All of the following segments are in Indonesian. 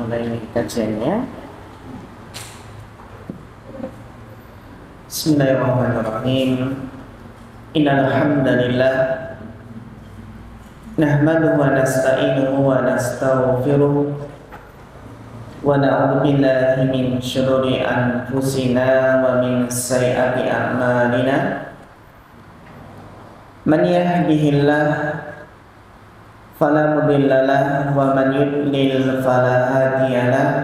mulai kajiannya. Bismillahirrahmanirrahim. Innal hamdalillah nahmaduhu wa nasta'inuhu wa nastaghfiruh wa na'udzu billahi min syururi anfusina wa min sayyiati a'malina. Man yahdihillahu fala mudilla lahu wa man yudlil fala hadiya lahu.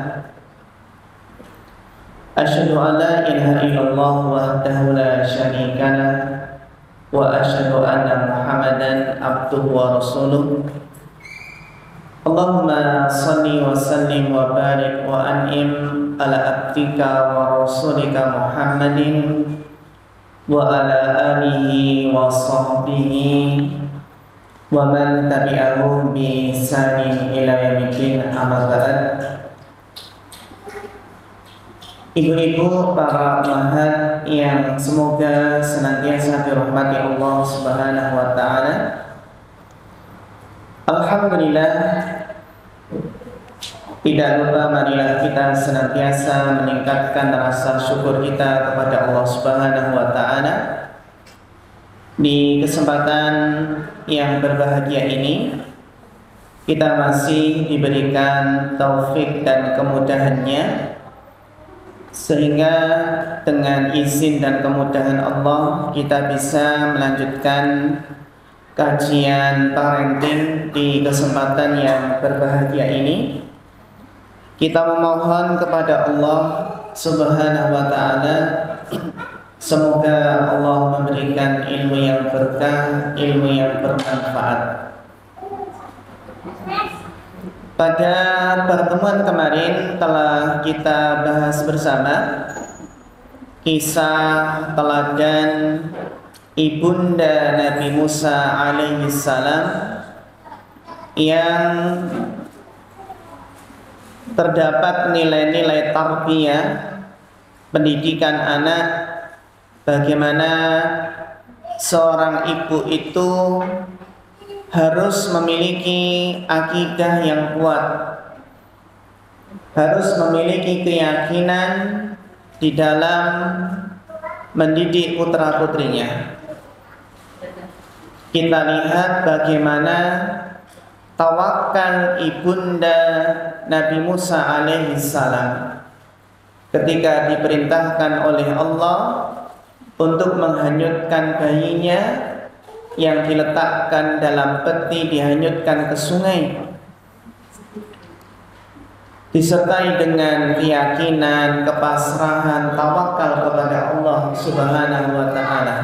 Asyhadu an la ilaha illallah wahdahu la syarika lahu wa asyhadu anna Muhammadan abduhu wa rasuluh. Allahumma shalli wa sallim wa barik wa an'im ala abdika wa rasulika Muhammadin wa ala alihi wa sahbihi wa man tabi'ahum bi ihsanin ila yaumiddin, amma ba'd. Ibu-ibu, para ummahat yang semoga senantiasa dirahmati Allah Subhanahu wa taala. Alhamdulillah, tidak lupa marilah kita senantiasa meningkatkan rasa syukur kita kepada Allah Subhanahu wa taala. Di kesempatan yang berbahagia ini, kita masih diberikan taufik dan kemudahannya, sehingga dengan izin dan kemudahan Allah kita bisa melanjutkan kajian parenting di kesempatan yang berbahagia ini. Kita memohon kepada Allah Subhanahu wa taala, semoga Allah memberikan ilmu yang berkah, ilmu yang bermanfaat. Pada pertemuan kemarin telah kita bahas bersama kisah teladan ibunda Nabi Musa alaihissalam yang terdapat nilai-nilai tarbiyah, pendidikan anak, bagaimana seorang ibu itu harus memiliki akidah yang kuat, harus memiliki keyakinan di dalam mendidik putra-putrinya. Kita lihat bagaimana tawakal ibunda Nabi Musa alaihissalam ketika diperintahkan oleh Allah untuk menghanyutkan bayinya yang diletakkan dalam peti, dihanyutkan ke sungai, disertai dengan keyakinan, kepasrahan, tawakal kepada Allah Subhanahu wa taala.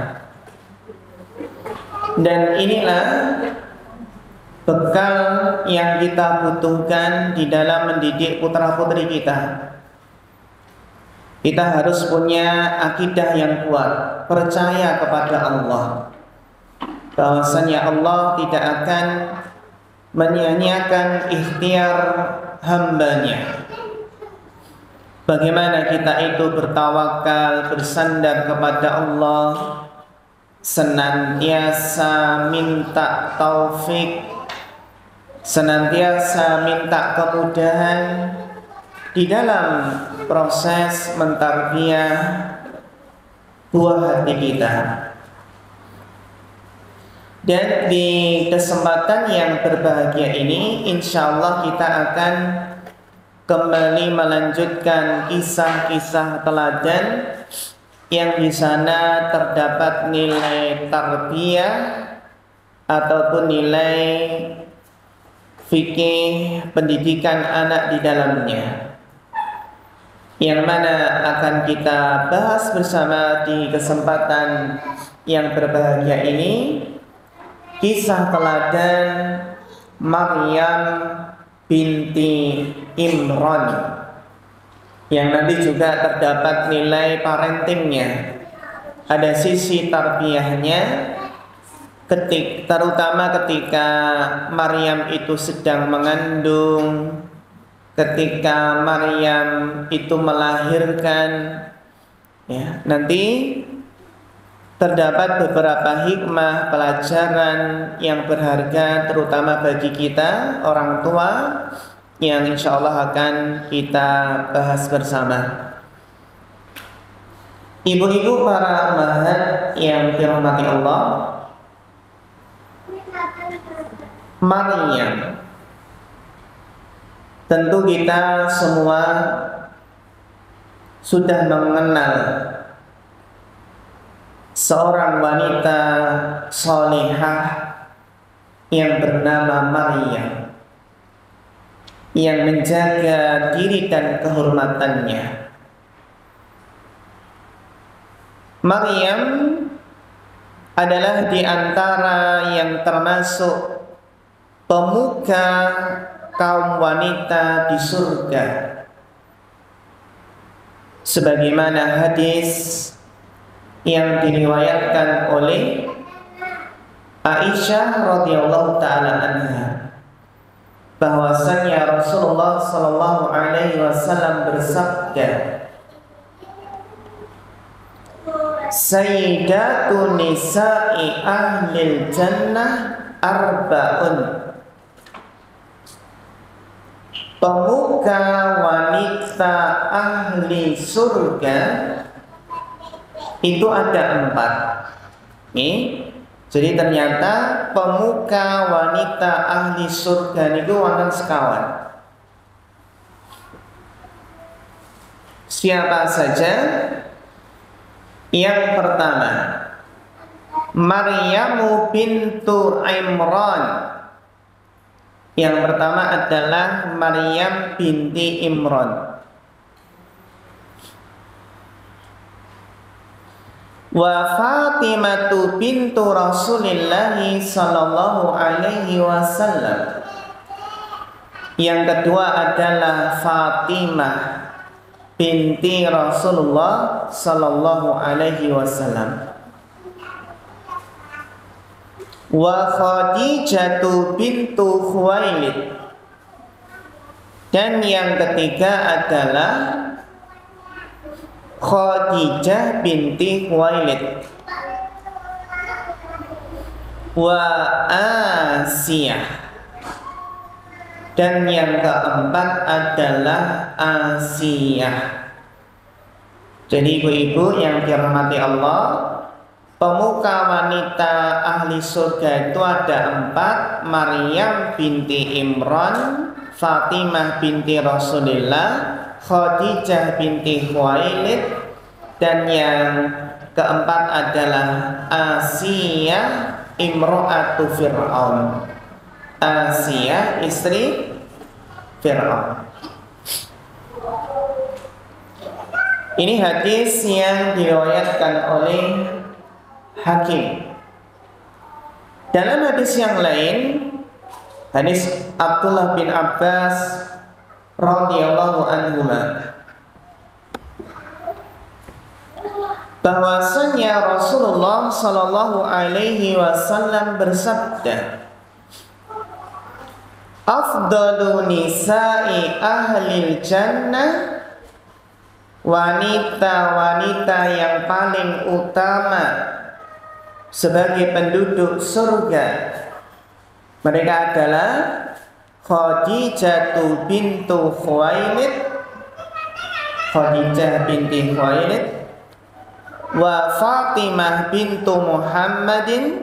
Dan inilah bekal yang kita butuhkan di dalam mendidik putra-putri kita. Kita harus punya akidah yang kuat, percaya kepada Allah, bahwasanya Allah tidak akan menyia-nyiakan ikhtiar hambanya. Bagaimana kita itu bertawakal, bersandar kepada Allah, senantiasa minta taufik, senantiasa minta kemudahan di dalam proses mentarbiyah buah hati kita. Dan di kesempatan yang berbahagia ini, insya Allah kita akan kembali melanjutkan kisah-kisah teladan yang di sana terdapat nilai tarbiyah ataupun nilai fikih pendidikan anak di dalamnya, yang mana akan kita bahas bersama di kesempatan yang berbahagia ini. Kisah teladan Maryam binti Imran, yang nanti juga terdapat nilai parentingnya, ada sisi tarbiyahnya, terutama ketika Maryam itu sedang mengandung, ketika Maryam itu melahirkan, ya, nanti terdapat beberapa hikmah pelajaran yang berharga terutama bagi kita orang tua yang insya Allah akan kita bahas bersama. Ibu-ibu para ummahat yang dirahmati Allah, Maryam, tentu kita semua sudah mengenal seorang wanita salihah yang bernama Maryam, yang menjaga diri dan kehormatannya. Maryam adalah di antara yang termasuk pemuka kaum wanita di surga, sebagaimana hadis yang diriwayatkan oleh Aisyah radhiyallahu taala anha, bahwasanya Rasulullah sallallahu alaihi wasallam bersabda, Sayyidatu nisa'i ahlil jannah arba'un. Pemuka wanita ahli surga itu ada 4. Jadi ternyata pemuka wanita ahli surga itu wonten sekawan. Siapa saja? Yang pertama, Maryamu bintu Imran. Yang pertama adalah Maryam binti Imran. Wa Fatimatu bintu Rasulillah sallallahu alaihi wasallam. Yang kedua adalah Fatimah binti Rasulullah sallallahu alaihi wasallam. Wa Khadijatu bintu Khuwailid. Dan yang ketiga adalah Khadijah binti Khuwailid. Wa Asiyah. Dan yang keempat adalah Asiyah. Jadi ibu-ibu yang dirahmati Allah, pemuka wanita ahli surga itu ada 4. Maryam binti Imran, Fatimah binti Rasulillah, Khadijah binti Khuwailid, dan yang keempat adalah Asiyah imro'atu Fir'aun. Asiyah istri Fir'aun. Ini hadis yang diriwayatkan oleh Hakim. Dalam hadis yang lain, hadis Abdullah bin Abbas radhiyallahu anhuma, bahwasanya Rasulullah sallallahu alaihi wasallam bersabda, Afdalu nisa'i ahlil jannah, wanita-wanita yang paling utama sebagai penduduk surga, mereka adalah Khadijah bintu Khuwailid, Khadijah binti Khuwailid, wa Fatimah bintu Muhammadin,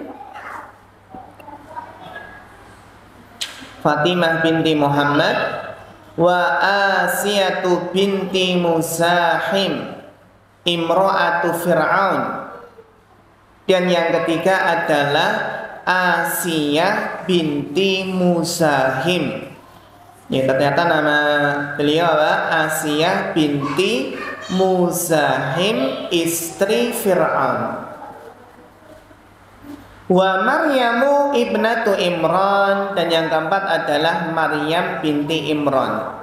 Fatimah binti Muhammad, wa Asiyatu binti Musahim imro'atu Fir'aun. Dan yang ketiga adalah Asiyah binti Musahim. Ya, ternyata nama beliau adalah Asiyah binti Musahim, istri Fir'aun. Wa Maryamu ibnatu Imran. Dan yang keempat adalah Maryam binti Imran.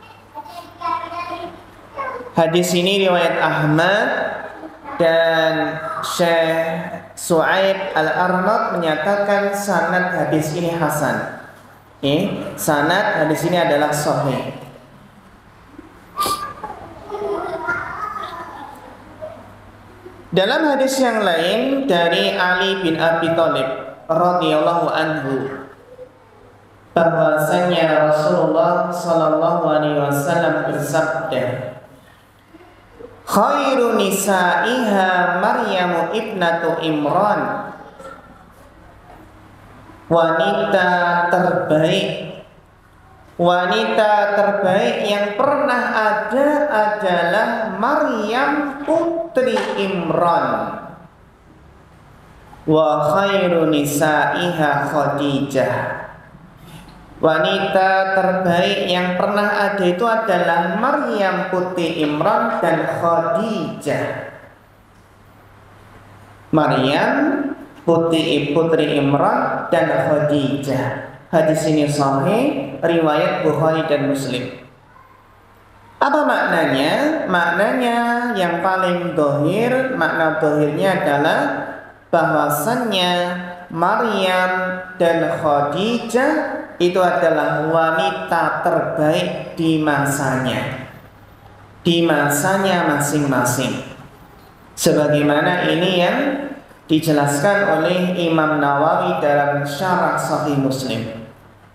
Hadis ini riwayat Ahmad, dan Syekh Su'aib Al-Arnad menyatakan sanad hadis ini hasan. Sanad hadis ini adalah sahih. Dalam hadis yang lain dari Ali bin Abi Thalib radhiyallahu anhu, bahwasanya Rasulullah sallallahu alaihi wasallam bersabda, khairu nisaiha Maryam ibnatu Imran, wanita terbaik yang pernah ada adalah Maryam putri Imran. Wa khairu nisaiha Khadijah, wanita terbaik yang pernah ada itu adalah Maryam putri Imran dan Khadijah. Maryam putri Imran dan Khadijah. Hadis ini sahih, riwayat Bukhari dan Muslim. Apa maknanya? Maknanya yang paling dohir, makna dohirnya adalah bahwasannya Maryam dan Khadijah itu adalah wanita terbaik di masanya masing-masing. Sebagaimana ini yang dijelaskan oleh Imam Nawawi dalam Syarah Sahih Muslim.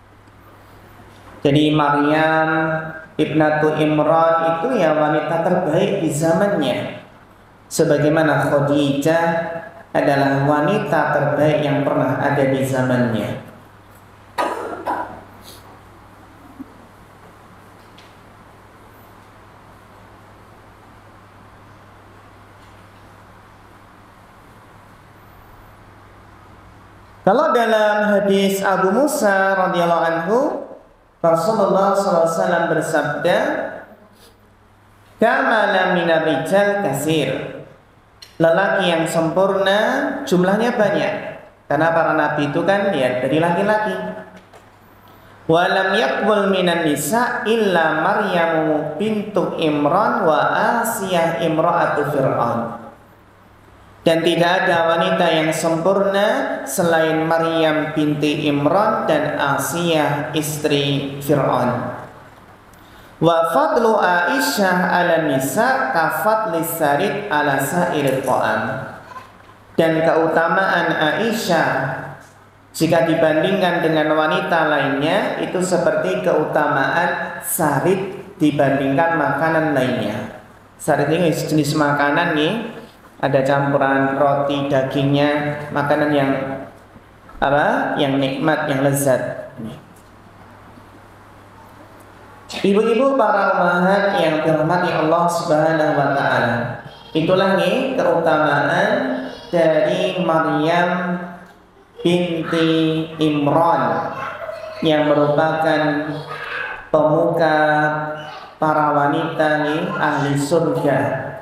Jadi Maryam ibnatu Imran itu ya wanita terbaik di zamannya, sebagaimana Khadijah adalah wanita terbaik yang pernah ada di zamannya. Kalau dalam hadis Abu Musa radhiyallahu anhu, Rasulullah SAW bersabda, kamala minar rijal kasir, lelaki yang sempurna jumlahnya banyak, karena para nabi itu kan ya dari laki-laki. Walam yakbul minan nisa illa Maryamu bintu Imran wa Asiyah imra'atu Fir'aun. Dan tidak ada wanita yang sempurna selain Maryam binti Imran dan Asiyah istri Fir'aun. Wa fadlu Aisyah ala nisa kafadli sarid ala sa'iril ta'am. Dan keutamaan Aisyah jika dibandingkan dengan wanita lainnya itu seperti keutamaan sarid dibandingkan makanan lainnya. Sarid ini jenis makanan nih, ada campuran roti, dagingnya, makanan yang apa? Yang nikmat, yang lezat. Ibu-ibu para ummahat yang dirahmati Allah Subhanahu wa taala. Itulah nih keutamaan dari Maryam binti Imran yang merupakan pemuka para wanita nih ahli surga.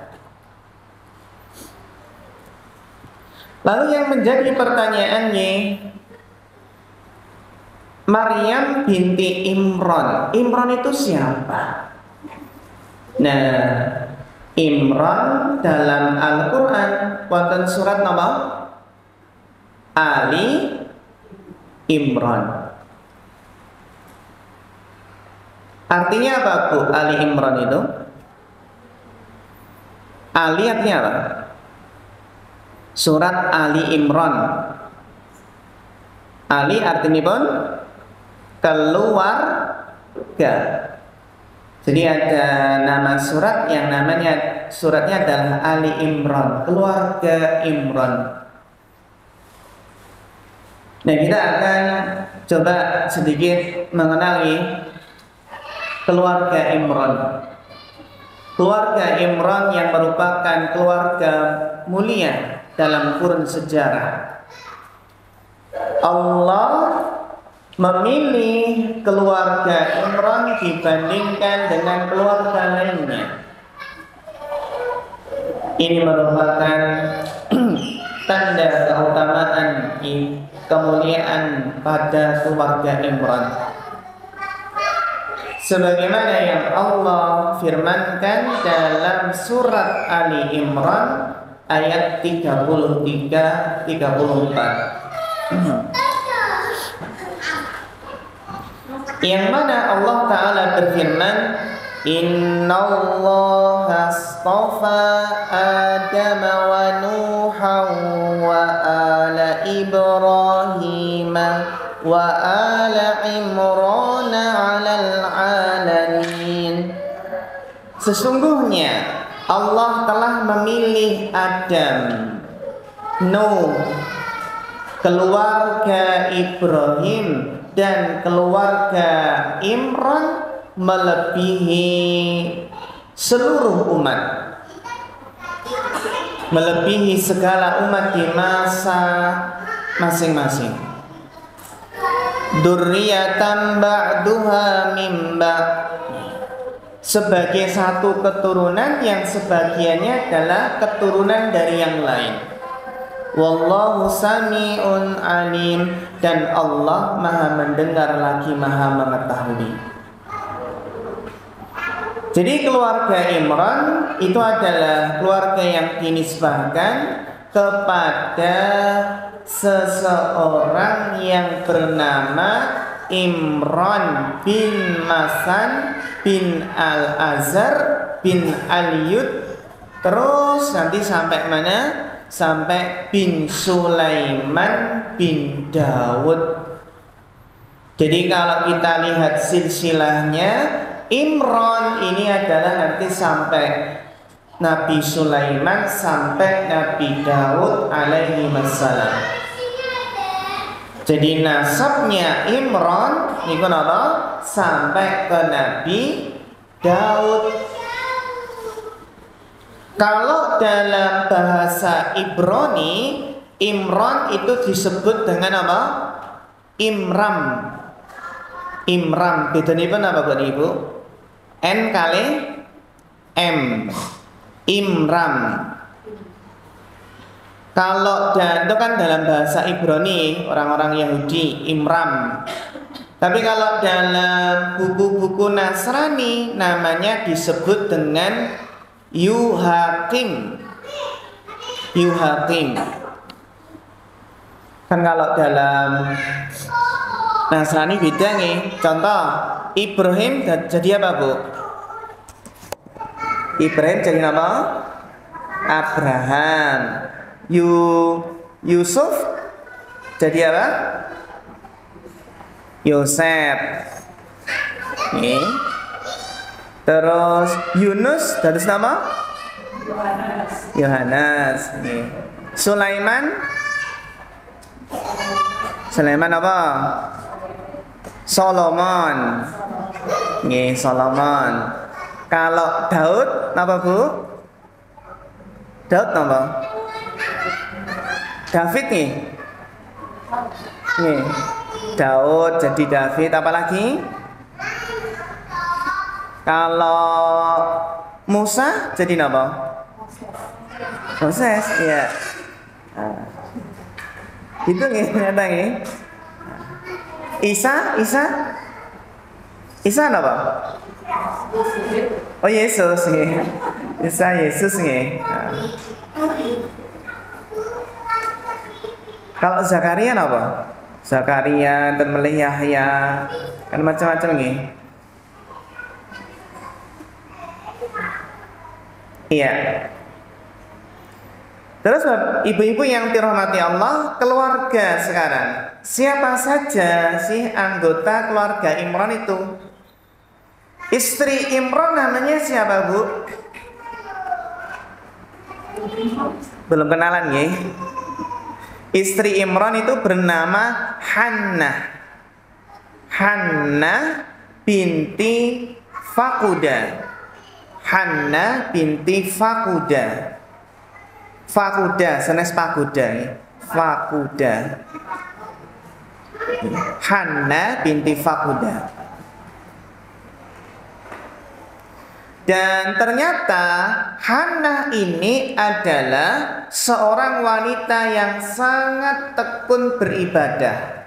Lalu yang menjadi pertanyaannya, Maryam binti Imran. Imran itu siapa? Nah, Imran dalam Al-Quran wonten surat nama Ali Imran. Artinya apa Bu? Ali Imran itu? Ali artinya apa? Surat Ali Imran. Ali artinya pun keluarga. Jadi ada nama surat yang namanya suratnya adalah Ali Imran, keluarga Imran. Nah, kita akan coba sedikit mengenali keluarga Imran. Keluarga Imran yang merupakan keluarga mulia dalam kurun sejarah. Allah memilih keluarga Imran dibandingkan dengan keluarga lainnya. Ini merupakan tanda keutamaan kemuliaan pada keluarga Imran. Sebagaimana yang Allah firmankan dalam surat Ali Imran ayat 33-34. Yang mana Allah Ta'ala berfirman, Innallaha astafa Adam wa Nuhan wa ala Ibrahim wa ala Imran sesungguhnya Allah telah memilih Adam, Nuh, keluarga Ibrahim dan keluarga Imran melebihi seluruh umat, melebihi segala umat di masa masing-masing. Dzurriyyatan ba'duha min ba'd, sebagai satu keturunan yang sebagiannya adalah keturunan dari yang lain. Wallahu sami'un alim, dan Allah maha mendengar lagi maha mengetahui. Jadi keluarga Imran itu adalah keluarga yang dinisbahkan kepada seseorang yang bernama Imran bin Masan bin Al-Azhar bin Al-Yud, terus nanti sampai mana? Sampai bin Sulaiman bin Dawud. Jadi kalau kita lihat silsilahnya, Imran ini adalah nanti sampai Nabi Sulaiman sampai Nabi Dawud alaihi wassalam. Jadi nasabnya Imran niku napa? Sampai ke Nabi Daud. Kalau dalam bahasa Ibrani, Imran itu disebut dengan apa? Imram. Imram. Bedanya apa buat ibu? N kali M. Imram. Kalau itu kan dalam bahasa Ibrani, orang-orang Yahudi, Imram. Tapi kalau dalam buku-buku Nasrani, namanya disebut dengan Yuhakim. Yuhakim. Kan kalau dalam Nasrani beda nih. Contoh, Ibrahim jadi apa, Bu? Ibrahim jadi apa? Abraham. Yusuf jadi apa? Yosef. Nih. Terus Yunus dari nama? Yohanes. Sulaiman apa? Solomon. Nih, Solomon. Kalau Daud apa, Bu? Daud apa? David nih. Nih. Daud jadi David, apalagi? Kalau Musa jadi apa? Moses, ya. Itu nih, ternyata nih. Isa apa? Oh, Yesus nih. Isa Yesus nih. Kalau Zakaria apa? Zakaria dan Yahya, kan macam-macam nih. Iya. Terus ibu-ibu yang dirahmati Allah, keluarga sekarang. Siapa saja sih anggota keluarga Imran itu? Istri Imran namanya siapa, Bu? Belum kenalan ya? Istri Imran itu bernama Hannah. Hannah binti Fakuda. Hannah binti Fakuda. Fakuda, sanes Pagoda ya. Fakuda. Hannah binti Fakuda. Dan ternyata Hannah ini adalah seorang wanita yang sangat tekun beribadah.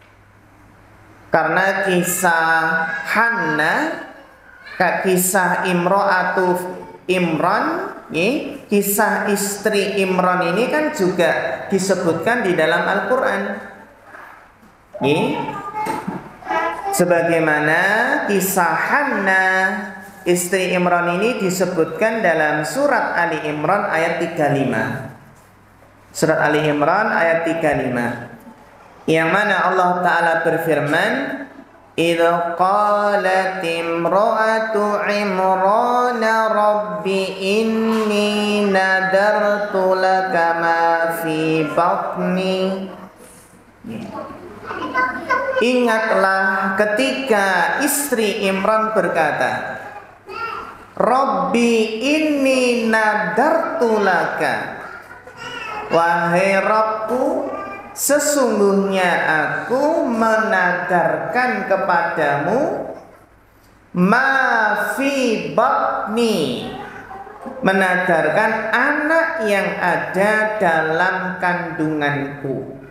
Karena kisah Hannah, kisah Imro'atu Imran, kisah istri Imran ini kan juga disebutkan di dalam Al-Quran. Sebagaimana kisah Hannah istri Imran ini disebutkan dalam surat Ali Imran ayat 35. Surat Ali Imran ayat 35. Yang mana Allah Ta'ala berfirman, إذ قالت امرأة عمران رب إني نذرت لك ما في بطني. Ingatlah ketika istri Imran berkata, Rabbi inni nadartu laka, wahai Rabbku, sesungguhnya aku menadarkan kepadamu ma fi batni, menadarkan anak yang ada dalam kandunganku,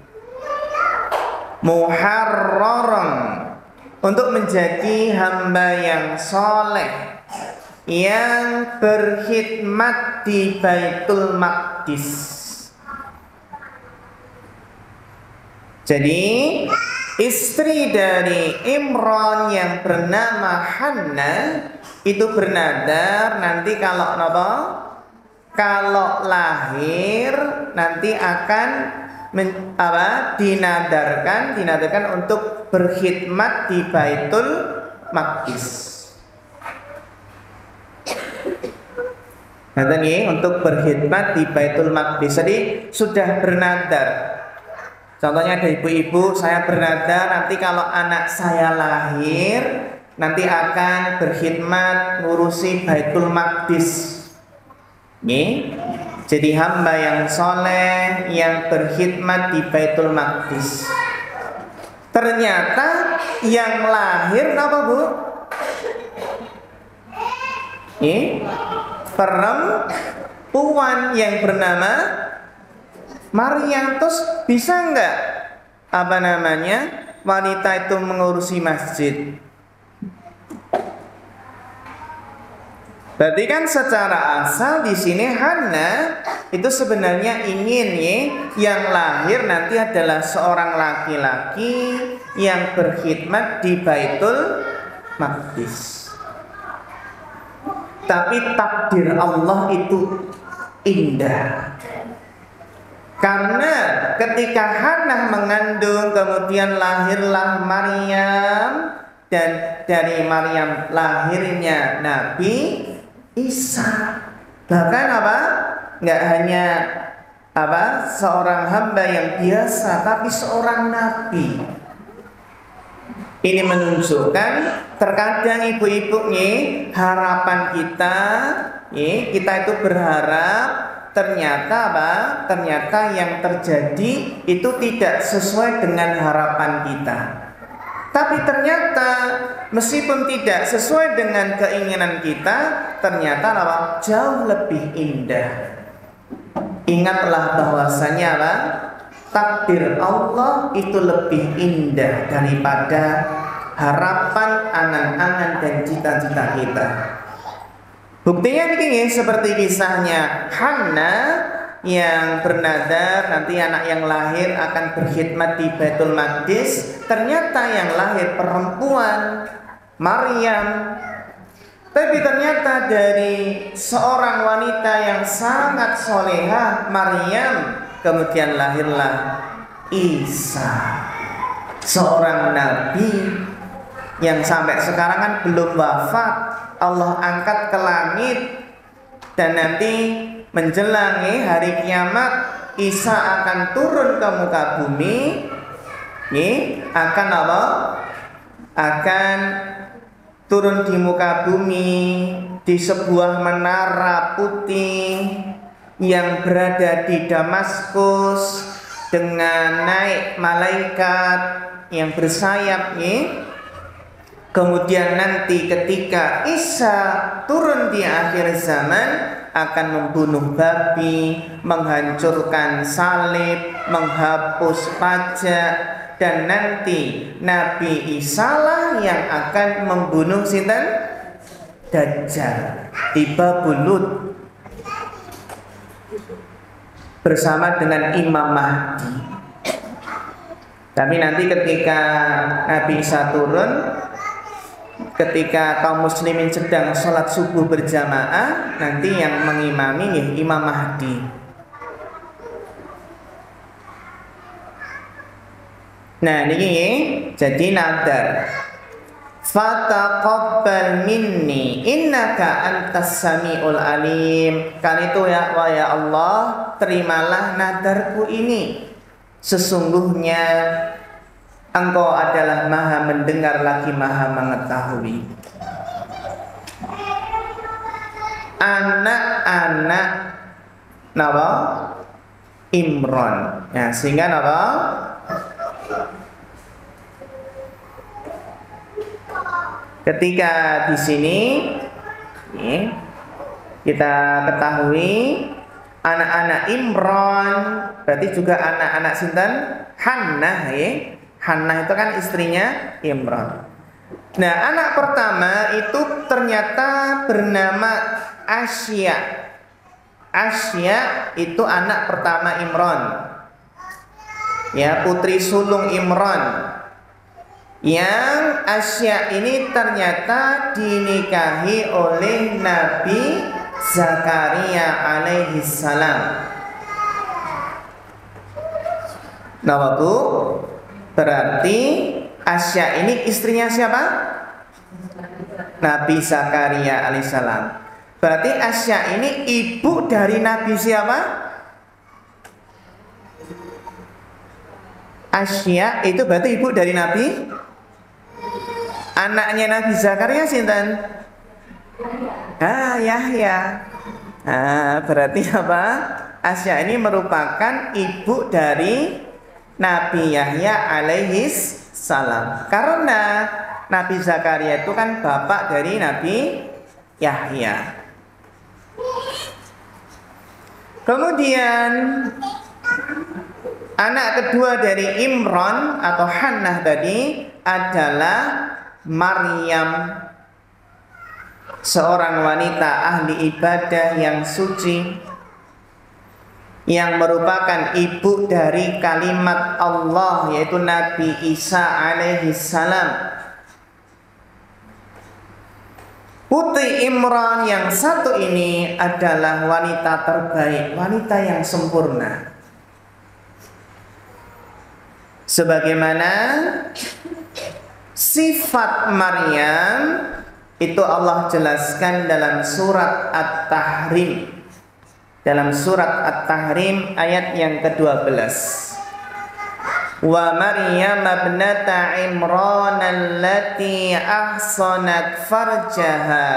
muharraran, untuk menjadi hamba yang soleh yang berkhidmat di Baitul Maqdis. Jadi istri dari Imran yang bernama Hanna itu bernadar nanti kalau lahir nanti akan dinadarkan untuk berkhidmat di Baitul Maqdis. Untuk berkhidmat di Baitul Maqdis. Jadi sudah bernadar. Contohnya ada ibu-ibu, saya bernadar nanti kalau anak saya lahir nanti akan berkhidmat ngurusi Baitul Maqdis. Jadi hamba yang soleh yang berkhidmat di Baitul Maqdis. Ternyata yang lahir apa bu? Perempuan yang bernama Maryam. Terus bisa enggak wanita itu mengurusi masjid? Berarti kan secara asal di sini Hana itu sebenarnya ingin yang lahir nanti adalah seorang laki-laki yang berkhidmat di Baitul Maqdis. Tapi takdir Allah itu indah. Karena ketika Hannah mengandung kemudian lahirlah Maryam, dan dari Maryam lahirnya Nabi Isa. Bahkan nggak hanya seorang hamba yang biasa, tapi seorang nabi. Ini menunjukkan terkadang ibu-ibu harapan kita itu berharap ternyata yang terjadi itu tidak sesuai dengan harapan kita. Tapi ternyata meskipun tidak sesuai dengan keinginan kita, ternyata jauh lebih indah. Ingatlah bahwasanya takdir Allah itu lebih indah daripada harapan, angan-angan dan cita-cita kita. Buktinya ini seperti kisahnya Hanna yang bernadar nanti anak yang lahir akan berkhidmat di Baitul Maqdis. Ternyata yang lahir perempuan Maryam. Tapi ternyata dari seorang wanita yang sangat solehah Maryam, kemudian lahirlah Isa, seorang nabi yang sampai sekarang kan belum wafat. Allah angkat ke langit dan nanti menjelang hari kiamat Isa akan turun ke muka bumi. Akan turun di muka bumi di sebuah menara putih yang berada di Damaskus dengan naik malaikat yang bersayap. Kemudian nanti ketika Isa turun di akhir zaman akan membunuh babi, menghancurkan salib, menghapus pajak, dan nanti Nabi Isa lah yang akan membunuh Dajjal di Babul Lut bersama dengan Imam Mahdi. Tapi nanti ketika Nabi Isa turun, ketika kaum muslimin sedang sholat subuh berjamaah, nanti yang mengimami Imam Mahdi. Nah ini jadi nadar. Fataqabbal minni innaka antas samiul alim. Kan itu ya, wahai Allah, terimalah nadarku ini. Sesungguhnya Engkau adalah Maha mendengar lagi Maha mengetahui. Anak-anak napa? Imran. Ya, sehingga napa? Ketika di sini kita ketahui anak-anak Imran berarti juga anak-anak sinten? Hannah ya. Hannah itu kan istrinya Imran. Nah, anak pertama itu ternyata bernama Asya. Asya itu anak pertama Imran. Ya, putri sulung Imran. Yang Asya ini ternyata dinikahi oleh Nabi Zakaria alaihi salam. Nah, Bu, berarti Asya ini istrinya siapa? Nabi Zakaria alaihissalam. Berarti Asya ini ibu dari Nabi siapa? Asya itu berarti ibu dari Nabi. Anaknya Nabi Zakaria sinten? Yahya. Berarti apa? Asya ini merupakan ibu dari Nabi Yahya alaihi salam. Karena Nabi Zakaria itu kan bapak dari Nabi Yahya. Kemudian anak kedua dari Imran atau Hannah tadi adalah Maryam, seorang wanita ahli ibadah yang suci, yang merupakan ibu dari kalimat Allah, yaitu Nabi Isa alaihi salam. Putri Imran yang satu ini adalah wanita terbaik, wanita yang sempurna. Sebagaimana sifat Maryam itu Allah jelaskan dalam surat At-Tahrim. Dalam surat At-Tahrim ayat yang ke-12. Wa Maryam ibnata Imran allati ahsanat farjaha.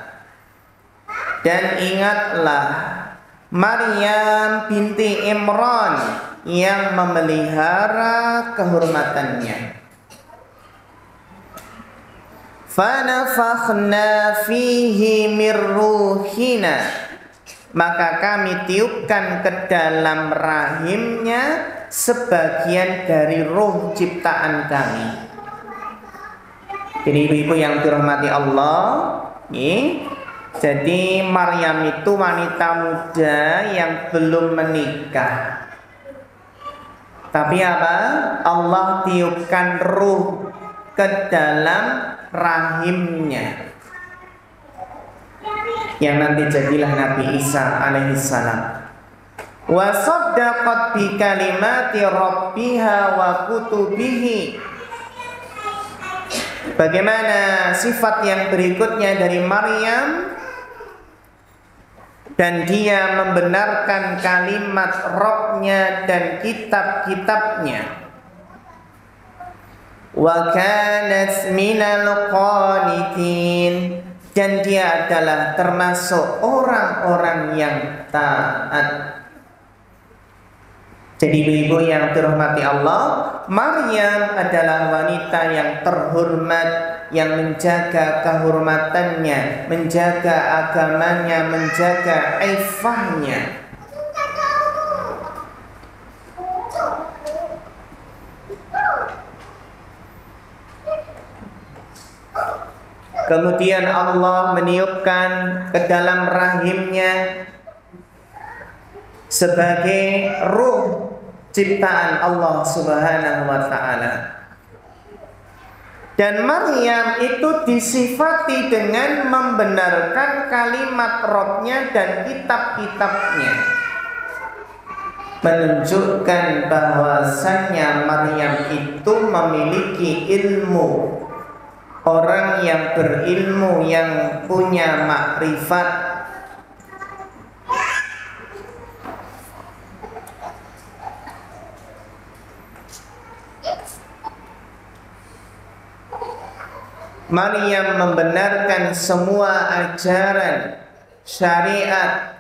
Dan ingatlah Maryam binti Imran yang memelihara kehormatannya. Fanafakhna fihi mir ruhina, maka kami tiupkan ke dalam rahimnya sebagian dari ruh ciptaan kami. Jadi ibu-ibu yang dirahmati Allah, jadi Maryam itu wanita muda yang belum menikah. Tapi apa? Allah tiupkan ruh ke dalam rahimnya, yang nanti jadilah Nabi Isa alaihissalam. Wa saddaqat bi kalimati rabbiha wa kutubihi. Bagaimana sifat yang berikutnya dari Maryam? Dan dia membenarkan kalimat Rabb-nya dan kitab-kitabnya. Wa kanat minal qanitin, dan dia adalah termasuk orang-orang yang taat. Jadi ibu yang dirahmati Allah, Maryam adalah wanita yang terhormat, yang menjaga kehormatannya, menjaga agamanya, menjaga ifahnya. Kemudian Allah meniupkan ke dalam rahimnya sebagai ruh ciptaan Allah Subhanahu wa ta'ala. Dan Maryam itu disifati dengan membenarkan kalimat Rabb-nya dan kitab-kitabnya, menunjukkan bahwasannya Maryam itu memiliki ilmu, orang yang berilmu, yang punya makrifat. Maryam membenarkan semua ajaran syariat,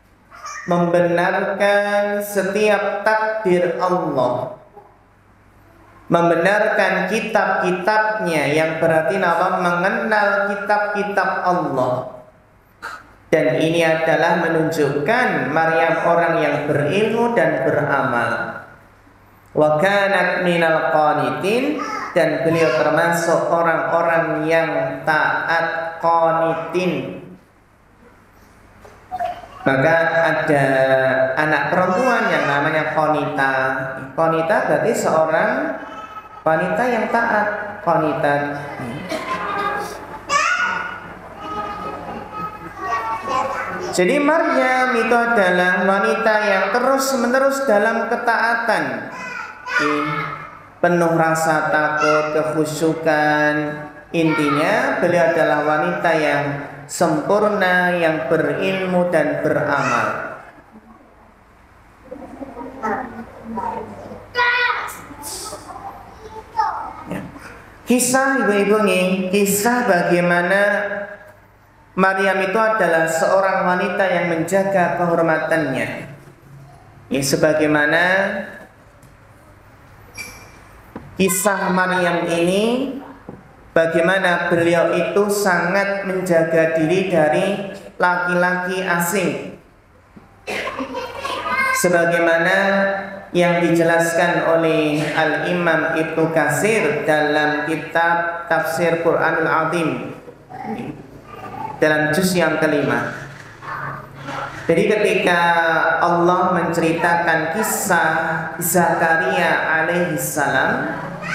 membenarkan setiap takdir Allah, membenarkan kitab-kitabnya, yang berarti nama mengenal kitab-kitab Allah. Dan ini adalah menunjukkan Maryam orang yang berilmu dan beramal. Wa kanat minal qanitin, dan beliau termasuk orang-orang yang taat, qanitin. Maka ada anak perempuan yang namanya qanita. Qanita berarti seorang wanita yang taat, qanita. Jadi Maryam itu adalah wanita yang terus-menerus dalam ketaatan, penuh rasa takut, kekhusyukan. Intinya beliau adalah wanita yang sempurna, yang berilmu dan beramal. Kisah ibu-ibu nih, kisah bagaimana Maryam itu adalah seorang wanita yang menjaga kehormatannya. Ya, sebagaimana kisah Maryam ini, bagaimana beliau itu sangat menjaga diri dari laki-laki asing. Sebagaimana yang dijelaskan oleh Al-Imam Ibnu Katsir dalam kitab Tafsir Quranul Azim, dalam juz yang kelima. Jadi ketika Allah menceritakan kisah Zakaria alaihissalam,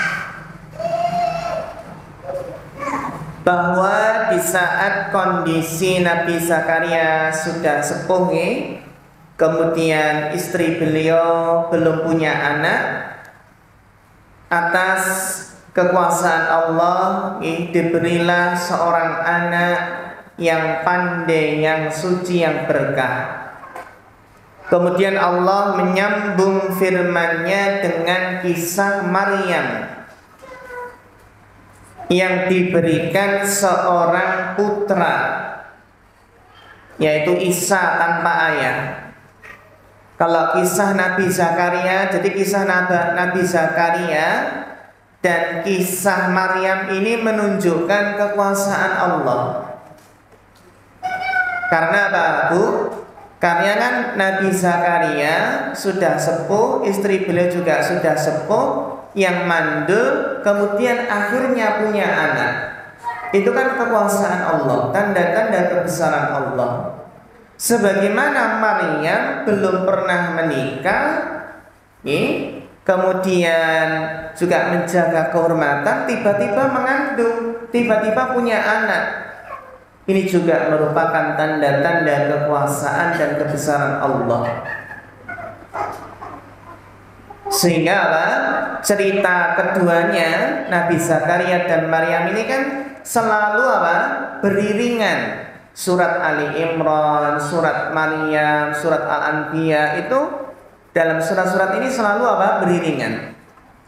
bahwa di saat kondisi Nabi Zakaria sudah sepuh, kemudian istri beliau belum punya anak, atas kekuasaan Allah diberilah seorang anak yang pandai, yang suci, yang berkah. Kemudian Allah menyambung firman-Nya dengan kisah Maryam yang diberikan seorang putra, yaitu Isa tanpa ayah. Kalau kisah Nabi Zakaria, jadi kisah Nabi Zakaria dan kisah Maryam ini menunjukkan kekuasaan Allah. Karena apa, Bu? Karena kan Nabi Zakaria sudah sepuh, istri beliau juga sudah sepuh, yang mandul, kemudian akhirnya punya anak. Itu kan kekuasaan Allah, tanda-tanda kebesaran Allah. Sebagaimana Maryam belum pernah menikah, kemudian juga menjaga kehormatan, tiba-tiba mengandung, tiba-tiba punya anak. Ini juga merupakan tanda-tanda kekuasaan dan kebesaran Allah. Sehingga apa? Cerita keduanya, Nabi Zakaria dan Maryam ini kan selalu apa? Beriringan. Surat Ali Imran, surat Maryam, surat Al-Anbiya, itu dalam surat-surat ini selalu apa? Beriringan.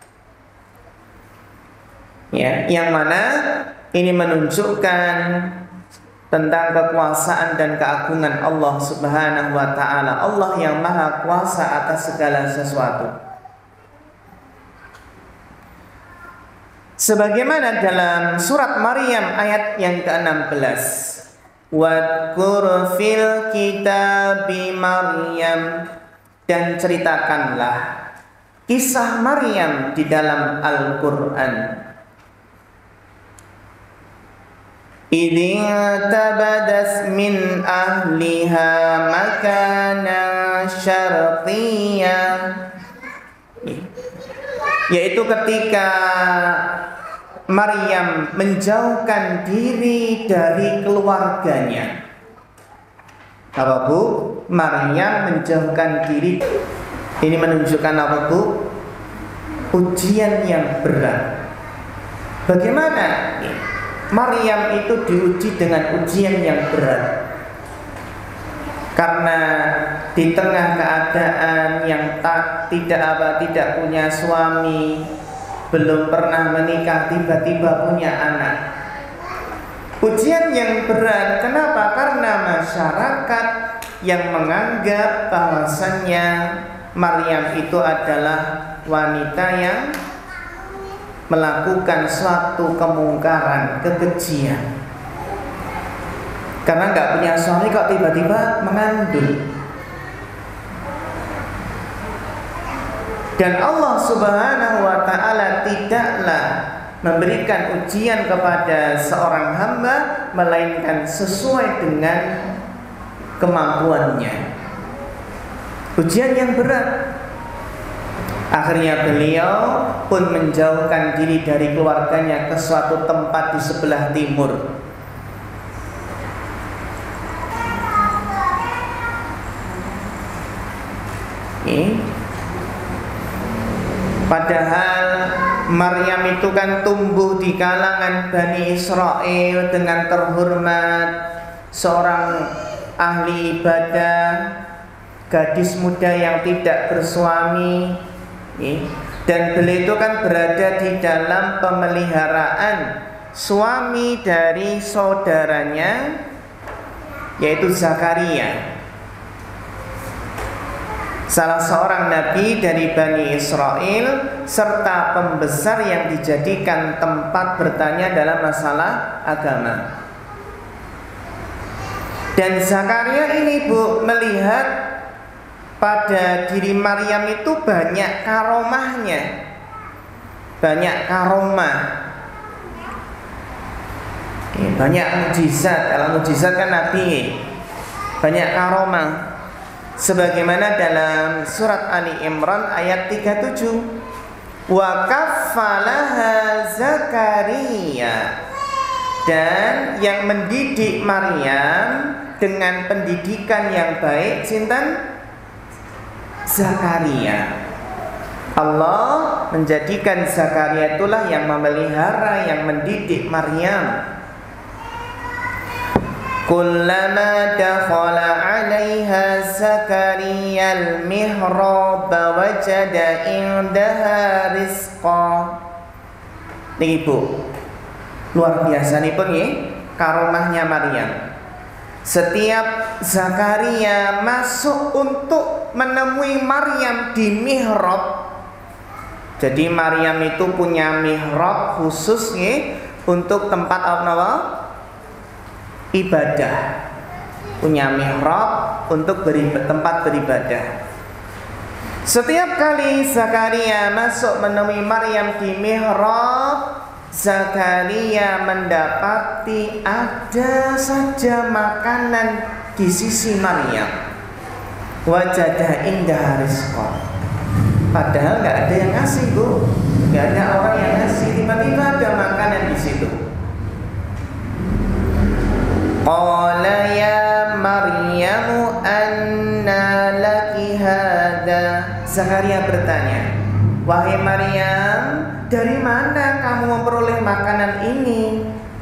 Ya, yang mana ini menunjukkan tentang kekuasaan dan keagungan Allah Subhanahu wa taala. Allah yang maha kuasa atas segala sesuatu. Sebagaimana dalam surat Maryam ayat yang ke-16. Wadkur fil kitabi Maryam, dan ceritakanlah kisah Maryam di dalam Al-Quran. Idh tabadas min ahliha makana syarqiyya, yaitu ketika Maryam menjauhkan diri dari keluarganya. Apa, Bu? Maryam menjauhkan diri. Ini menunjukkan apa, Bu? Ujian yang berat. Bagaimana? Maryam itu diuji dengan ujian yang berat, karena di tengah keadaan yang tidak punya suami, belum pernah menikah, tiba-tiba punya anak. Ujian yang berat. Kenapa? Karena masyarakat yang menganggap bahwasannya Maryam itu adalah wanita yang melakukan suatu kemungkaran, kekejian. Karena nggak punya suami kok tiba-tiba mengandung. Dan Allah Subhanahu wa ta'ala tidaklah memberikan ujian kepada seorang hamba melainkan sesuai dengan kemampuannya. Ujian yang berat. Akhirnya beliau pun menjauhkan diri dari keluarganya ke suatu tempat di sebelah timur. Padahal Maryam itu kan tumbuh di kalangan Bani Israel dengan terhormat, seorang ahli ibadah, gadis muda yang tidak bersuami, dan beliau itu kan berada di dalam pemeliharaan suami dari saudaranya, yaitu Zakaria, salah seorang nabi dari Bani Israel, serta pembesar yang dijadikan tempat bertanya dalam masalah agama. Dan Zakaria ini melihat pada diri Maryam itu banyak karomahnya, banyak karomah, banyak mujizat. Kalau mujizat kan nabi, banyak karomah. Sebagaimana dalam surat Ali Imran ayat 37, wa kaffalaha Zakaria, dan yang mendidik Maryam dengan pendidikan yang baik sinten? Zakaria. Allah menjadikan Zakaria itulah yang memelihara, yang mendidik Maryam. Kullama dakhala 'alaiha Zakaria al-mihrab wajada indaha rizqa. Niki Bu, luar biasa nih pun karomahnya Maryam. Setiap Zakaria masuk untuk menemui Maryam di mihrab. Jadi Maryam itu punya mihrab khusus untuk tempat apa? Ibadah. Punya mihrab untuk tempat beribadah. Setiap kali Zakaria masuk menemui Maryam di mihrab, Zakaria mendapati ada saja makanan di sisi Maryam. Wajadah indah rizqa. Padahal nggak ada yang ngasih, Bu. Nggak ada orang yang ngasih. Tiba-tiba ada makanan di situ. Qala ya Maryamu anna laki hadha. Zakaria bertanya, wahai Maryam, dari mana kamu memperoleh makanan ini?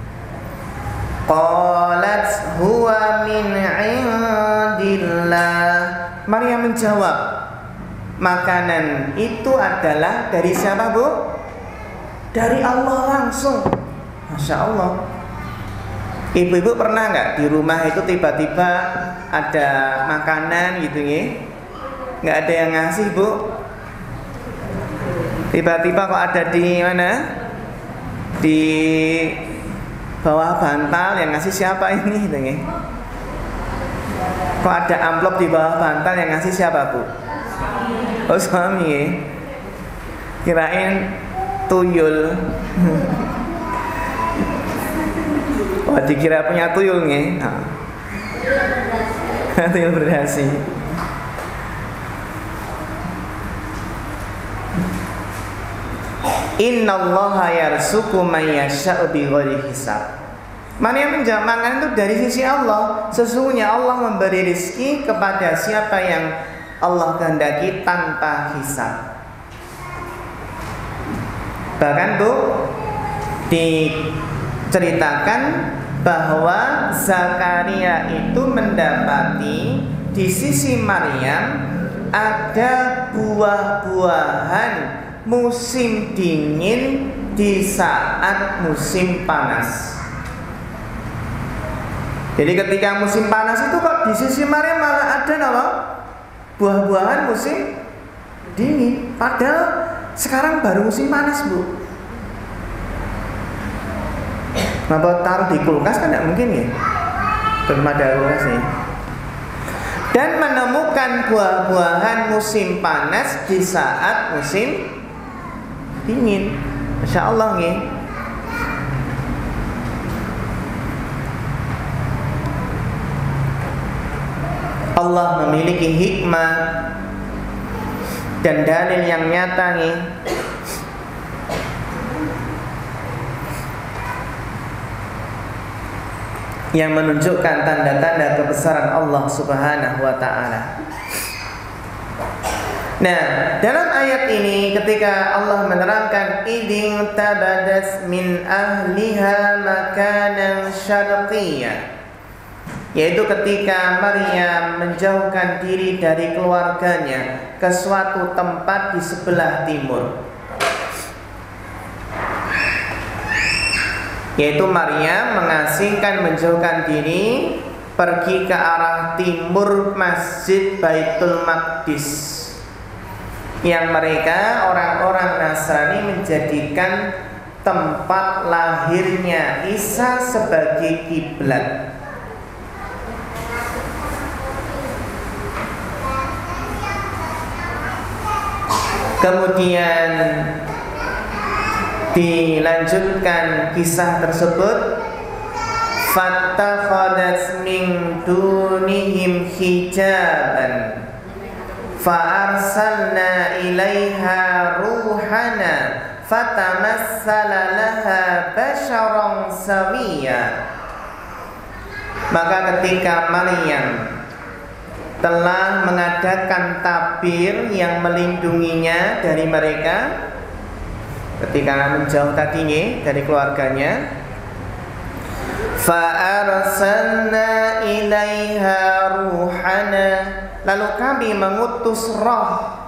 Qalat huwa min indillah. Maryam menjawab, makanan itu adalah dari siapa, Bu? Dari Allah langsung. Masya Allah. Ibu-ibu pernah nggak di rumah itu tiba-tiba ada makanan gitu nggak ada yang ngasih, Bu? Tiba-tiba kok ada di mana? Di bawah bantal, yang ngasih siapa ini? Gitu, kok ada amplop di bawah bantal, yang ngasih siapa, Bu? Oh, suami. Kirain tuyul. Wah, dikira punya tuyul nih. Tuyul berdasi. Innallaha yarzuqu man yasha'u bighairi hisab. Maryam menjawab, makanan itu dari sisi Allah. Sesungguhnya Allah memberi rezeki kepada siapa yang Allah kehendaki tanpa hisab. Bahkan, Bu, ceritakan bahwa Zakaria itu mendapati di sisi Maryam ada buah-buahan musim dingin di saat musim panas. Jadi ketika musim panas itu kok di sisi Maryam malah ada apa? Buah-buahan musim dingin. Padahal sekarang baru musim panas, Bu. Kenapa taruh di kulkas kan tidak mungkin ya? Belum ada kulkas nih. Dan menemukan buah-buahan musim panas di saat musim dingin. Masya Allah nih. Allah memiliki hikmah dan dalil yang nyata nih, yang menunjukkan tanda-tanda kebesaran Allah Subhanahu wa ta'ala. Nah, dalam ayat ini ketika Allah menerangkan idin tabadas min ahliha makanan syarqiyya, yaitu ketika Maryam menjauhkan diri dari keluarganya ke suatu tempat di sebelah timur. Yaitu Maryam mengasingkan, menjauhkan diri pergi ke arah timur Masjid Baitul Maqdis, yang mereka orang-orang Nasrani menjadikan tempat lahirnya Isa sebagai kiblat. Kemudian dilanjutkan kisah tersebut, fattakhadat min dunihim hijaban fa'arsalna ilaiha ruhana fatamassala laha basharan sawiyya. Maka ketika Maryam telah mengadakan tabir yang melindunginya dari mereka ketika menjauh tadinya dari keluarganya, fa'arsalna ilaiha ruhana, lalu kami mengutus roh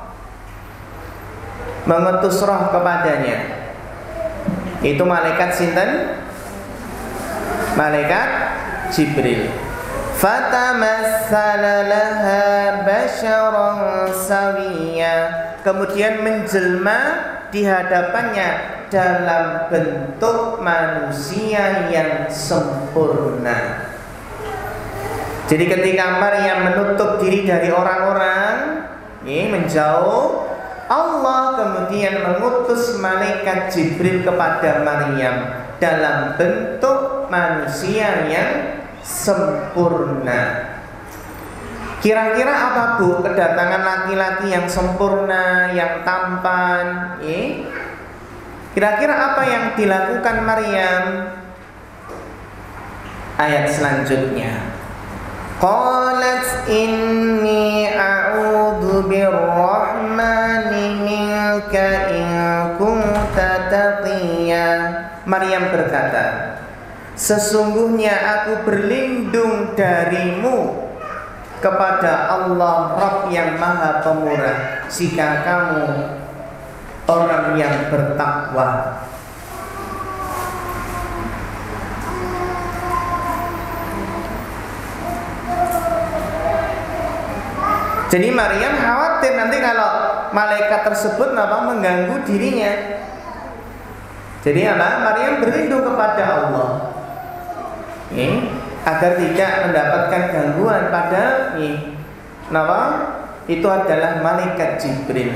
kepadanya. Itu malaikat sinten? Malaikat Jibril. Fatamassala laha basharan sawiyya, kemudian menjelma di hadapannya dalam bentuk manusia yang sempurna. Jadi ketika Maryam menutup diri dari orang-orang, menjauh, Allah kemudian mengutus malaikat Jibril kepada Maryam dalam bentuk manusia yang sempurna. Kira-kira apa, Bu, kedatangan laki-laki yang sempurna, yang tampan? Kira-kira apa yang dilakukan Maryam? Ayat selanjutnya, qalat inni a'udzu birrahmani minka in kunta taqiyya. Maryam berkata, sesungguhnya aku berlindung darimu kepada Allah Rabb yang Maha Pemurah, jika kamu orang yang bertakwa. Jadi Maryam khawatir nanti kalau malaikat tersebut mengganggu dirinya. Jadi Maryam berlindung kepada Allah, agar tidak mendapatkan gangguan. Padahal itu adalah malaikat Jibril.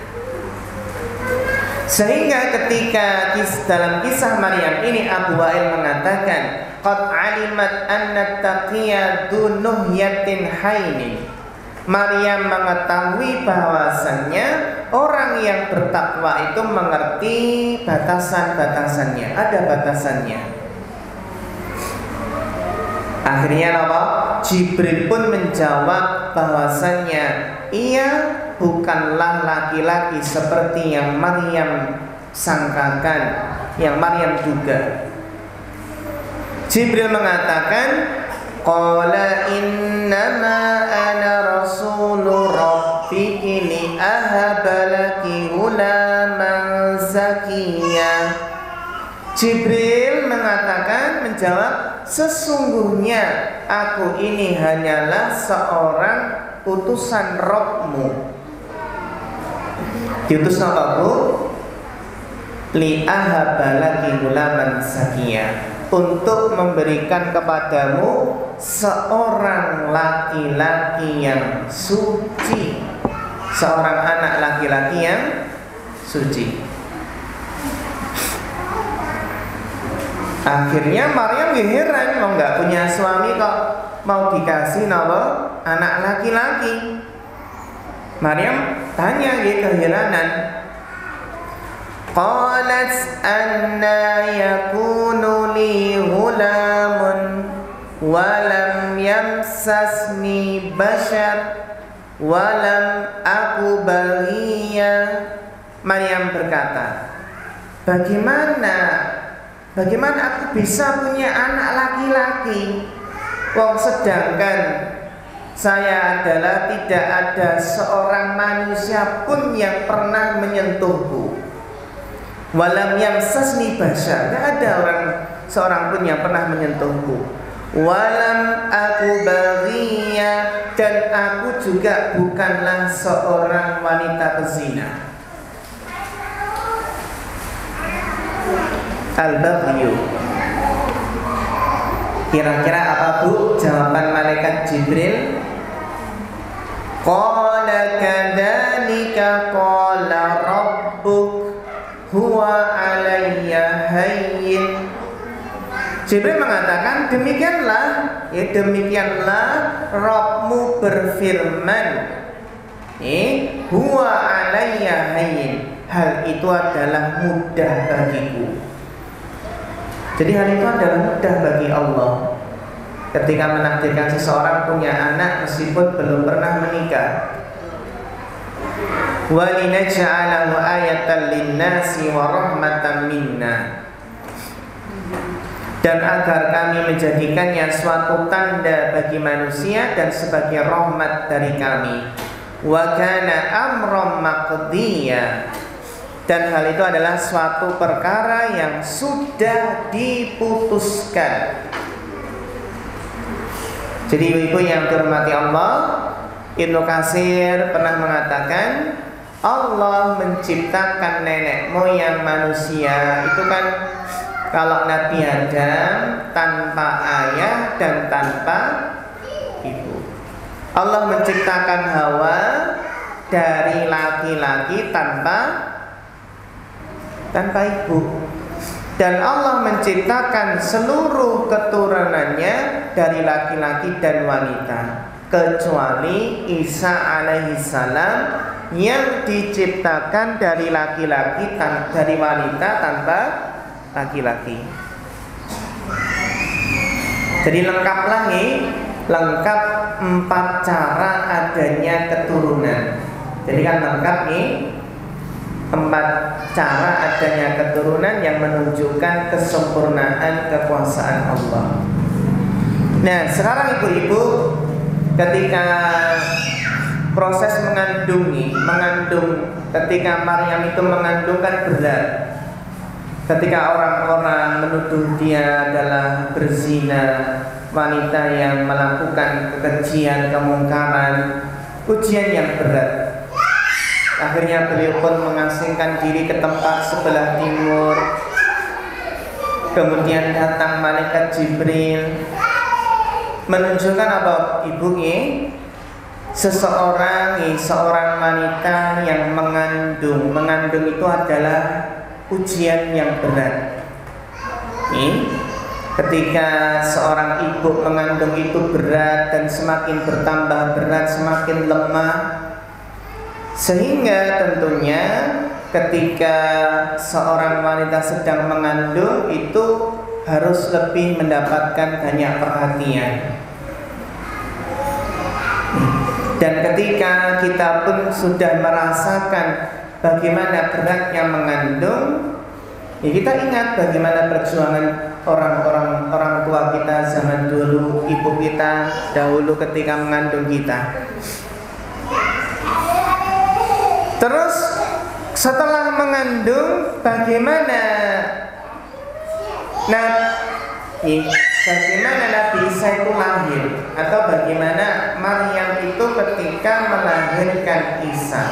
Sehingga ketika dalam kisah Maryam ini Abu Wa'il mengatakan, qad alimat anna taqiyya dunuhyatin hainin. Maryam mengetahui bahwasannya orang yang bertakwa itu mengerti batasan-batasannya, ada batasannya. Akhirnya Jibril pun menjawab bahwasannya ia bukanlah laki-laki seperti yang Maryam sangkakan, yang Maryam duga. Jibril mengatakan, qala innama ana rasulu rabbiki li ahabalaki ghulaman zakiyya. Jibril mengatakan, menjawab, sesungguhnya aku ini hanyalah seorang utusan Rabbmu. Diutus apa, Bu? Li ahabalaki ghulaman zakiyya, untuk memberikan kepadamu seorang laki-laki yang suci, seorang anak laki-laki yang suci. Akhirnya Maryam heran, mau nggak punya suami kok mau dikasih nama anak laki-laki. Maryam tanya, keheranan. Qalat anna yakunu li ghulamun wa lam yamsasni bashar wa lam aku baghiya. Maryam berkata, Bagaimana aku bisa punya anak laki-laki? Wong sedangkan saya adalah tidak ada seorang manusia pun yang pernah menyentuhku. Walam yamsasni bashar, tidak ada seorang pun yang pernah menyentuhku. Walam aku baghiya, dan aku juga bukanlah seorang wanita pezina. Al-Baghyu. Kira-kira apa, Bu, jawaban malaikat Jibril? Qala kadzalika qala rabbuk huwa alayya hayyin. Jibril mengatakan, demikianlah Rabbmu berfirman, huwa alayya hayyin, hal itu adalah mudah bagiku. Jadi hal itu adalah mudah bagi Allah ketika menakdirkan seseorang punya anak meskipun belum pernah menikah. Wa linaj'alahu ayatan linnasi wa rahmatan minna, dan agar kami menjadikannya suatu tanda bagi manusia dan sebagai rahmat dari kami. Wa kana amran maqdiya, dan hal itu adalah suatu perkara yang sudah diputuskan. Jadi ibu-ibu yang dirahmati Allah, Ibnu Katsir pernah mengatakan, Allah menciptakan nenek moyang manusia itu kan, kalau Nabi Adam tanpa ayah dan tanpa ibu. Allah menciptakan Hawa dari laki-laki tanpa ibu, dan Allah menciptakan seluruh keturunannya dari laki-laki dan wanita, kecuali Isa alaihissalam yang diciptakan dari laki-laki dari wanita tanpa laki-laki. Jadi lengkap 4 cara adanya keturunan. Jadi kan lengkap nih 4 cara adanya keturunan yang menunjukkan kesempurnaan kekuasaan Allah. Nah, sekarang ibu-ibu, ketika proses mengandung, ketika Maryam itu mengandung kan berat. Ketika orang-orang menuduh dia adalah berzina, wanita yang melakukan kekejian, kemungkaran, ujian yang berat. Akhirnya beliau pun mengasingkan diri ke tempat sebelah timur. Kemudian datang malaikat Jibril menunjukkan apa, ibu ini seorang wanita yang mengandung itu adalah ujian yang berat. Ketika seorang ibu mengandung itu berat dan semakin bertambah berat, semakin lemah, sehingga tentunya ketika seorang wanita sedang mengandung itu harus lebih mendapatkan banyak perhatian. Dan ketika kita pun sudah merasakan bagaimana beratnya mengandung, Ya, kita ingat bagaimana perjuangan orang tua kita zaman dulu, ibu kita dahulu ketika mengandung kita. Terus setelah mengandung bagaimana Nabi Isa itu lahir, atau bagaimana Maryam itu ketika melahirkan Isa.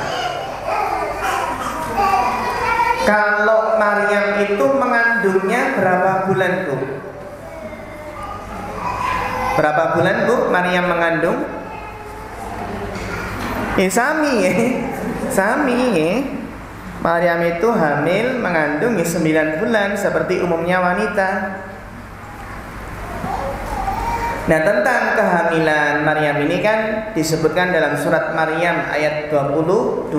Kalau Maryam itu mengandungnya berapa bulan, Bu? Berapa bulan, Bu, Maryam mengandung? Sami ya. Maryam itu hamil mengandung 9 bulan seperti umumnya wanita. Nah, tentang kehamilan Maryam ini kan disebutkan dalam surat Maryam ayat 22.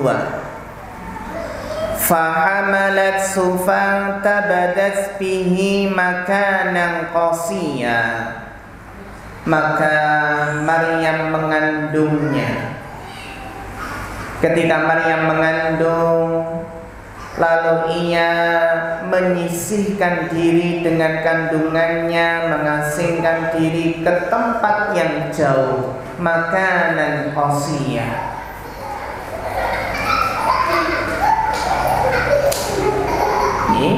Fahamalat sufan tabadat bihi makanan qasiya. Maka Maryam mengandungnya. Ketika Maryam mengandung, lalu ia menyisihkan diri dengan kandungannya, mengasingkan diri ke tempat yang jauh, makanan qasiyah. Ini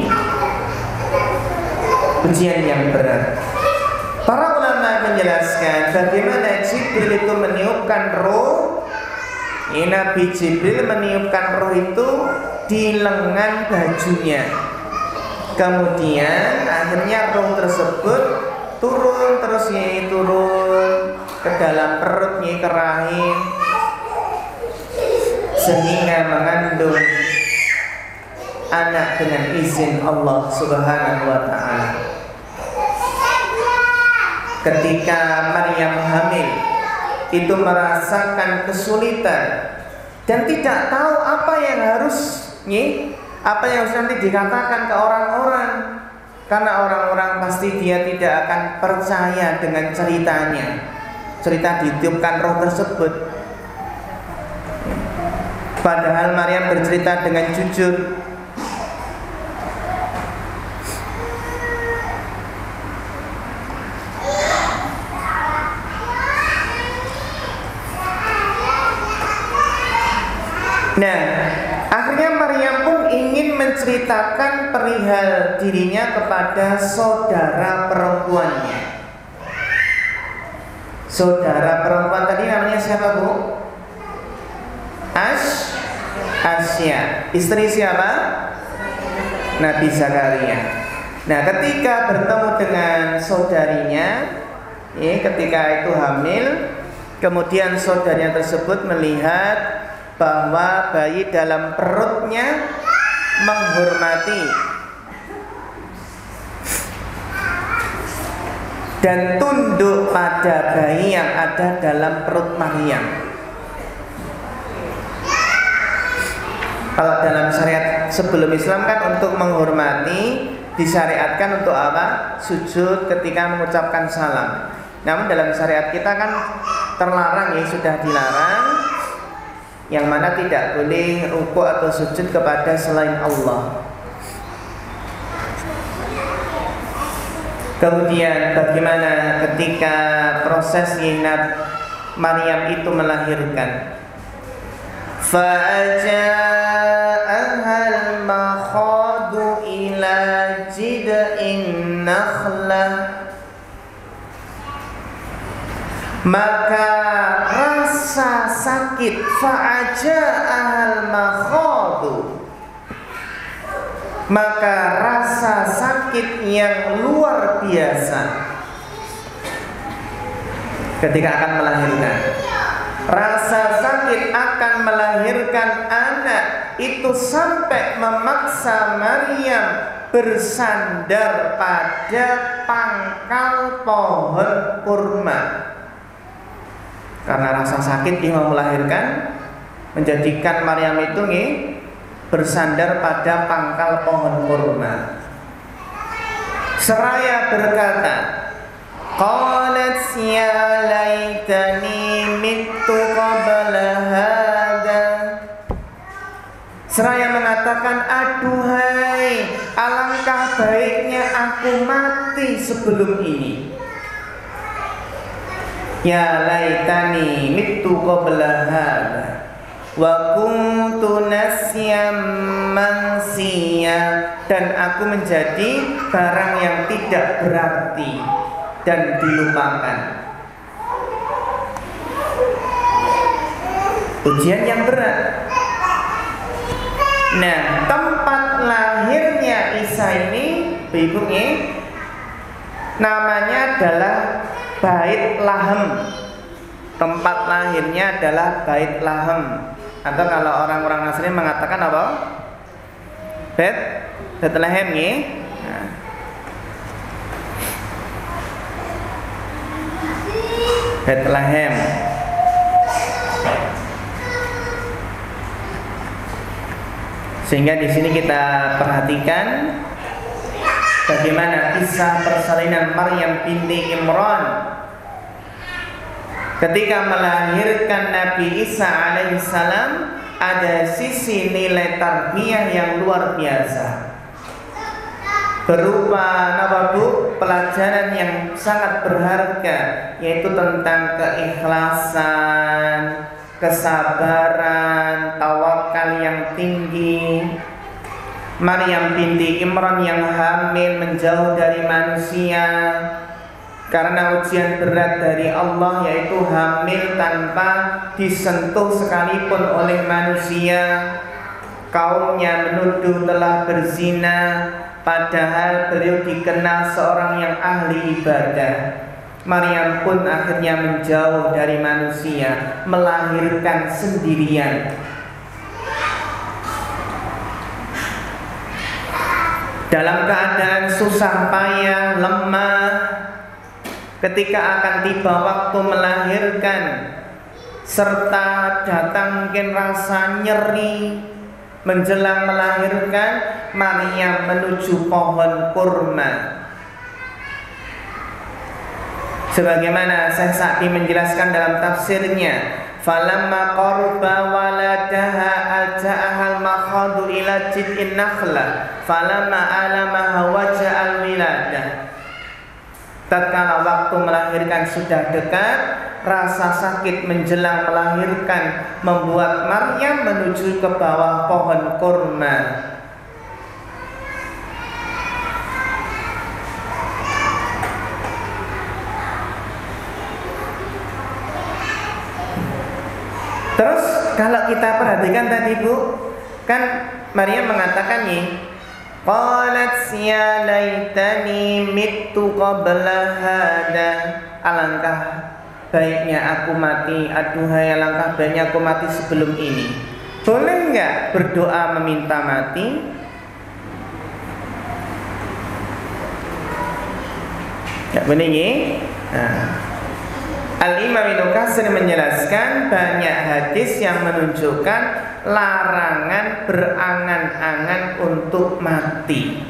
ujian yang berat. Para ulama menjelaskan bagaimana Jibril itu meniupkan roh. Nabi Jibril meniupkan roh itu di lengan bajunya. Kemudian akhirnya roh tersebut turun ke dalam perutnya, ke rahim, sehingga mengandung anak dengan izin Allah Subhanahu wa ta'ala. Ketika Maryam hamil, itu merasakan kesulitan dan tidak tahu apa yang harus nanti dikatakan ke orang-orang, karena orang-orang pasti dia tidak akan percaya dengan cerita ditiupkan roh tersebut. Padahal Maryam bercerita dengan jujur. Nah, akhirnya Maryam pun ingin menceritakan perihal dirinya kepada saudara perempuannya. Saudara perempuan tadi namanya siapa, Bu? Asya. Istri siapa? Nabi Zakaria. Nah, ketika bertemu dengan saudarinya, ketika itu hamil, kemudian saudarinya tersebut melihat bahwa bayi dalam perutnya menghormati dan tunduk pada bayi yang ada dalam perut Maryam. Kalau dalam syariat sebelum Islam kan untuk menghormati disyariatkan untuk apa? Sujud ketika mengucapkan salam. Namun dalam syariat kita kan terlarang, sudah dilarang, yang mana tidak boleh rukuk atau sujud kepada selain Allah. Kemudian bagaimana ketika proses Maryam itu melahirkan? Fa'aja'ahal makhadu ila jid'in nakhlah. Maka rasa sakit, fa'aja'ahal makhadu, maka rasa sakit yang luar biasa ketika akan melahirkan. Rasa sakit akan melahirkan anak itu sampai memaksa Maryam bersandar pada pangkal pohon kurma. Karena rasa sakit ingin melahirkan, menjadikan Maryam itu bersandar pada pangkal pohon kurma. Seraya berkata, qalat ya laitani mittu qabla hadha. Seraya mengatakan, aduhai, alangkah baiknya aku mati sebelum ini. Ya laitani mittu qabla hadza wa kuntu nasyan mansiya, dan aku menjadi barang yang tidak berarti dan dilupakan. Ujian yang berat. Nah, tempat lahirnya Isa ini, Ibu, namanya adalah Bait Lahem. Tempat lahirnya adalah Bait Lahem. Atau kalau orang-orang Nasrani mengatakan apa? Bethlehem, ya. Nah. Bethlehem. Sehingga di sini kita perhatikan bagaimana kisah persalinan Maryam binti Imran ketika melahirkan Nabi Isa alaihissalam. Ada sisi nilai tarbiyah yang luar biasa berupa pelajaran yang sangat berharga, yaitu tentang keikhlasan, kesabaran, tawakal yang tinggi. Maryam binti Imran yang hamil menjauh dari manusia karena ujian berat dari Allah, yaitu hamil tanpa disentuh sekalipun oleh manusia. Kaumnya menuduh telah berzina, padahal beliau dikenal seorang yang ahli ibadah. Maryam pun akhirnya menjauh dari manusia, melahirkan sendirian. Dalam keadaan susah payah, lemah, ketika akan tiba waktu melahirkan, serta datang mungkin rasa nyeri menjelang melahirkan, Maryam menuju pohon kurma. Sebagaimana Syekh Sa'di menjelaskan dalam tafsirnya, falamma qarba waladaha alja'ahal makhadu ila jid'in nakhla falamma alamaha waja'al wiladah. Tatkala waktu melahirkan sudah dekat, rasa sakit menjelang melahirkan membuat Maryam menuju ke bawah pohon kurma. Terus kalau kita perhatikan tadi, Bu, kan Maryam mengatakan nih, qalat ya laitani mittu qabla hada, alangkah baiknya aku mati, aduhai alangkah baiknya aku mati sebelum ini. Boleh enggak berdoa meminta mati? Ya boleh ya? Nah, Al-Imam Ibnu Katsir menjelaskan banyak hadis yang menunjukkan larangan berangan-angan untuk mati.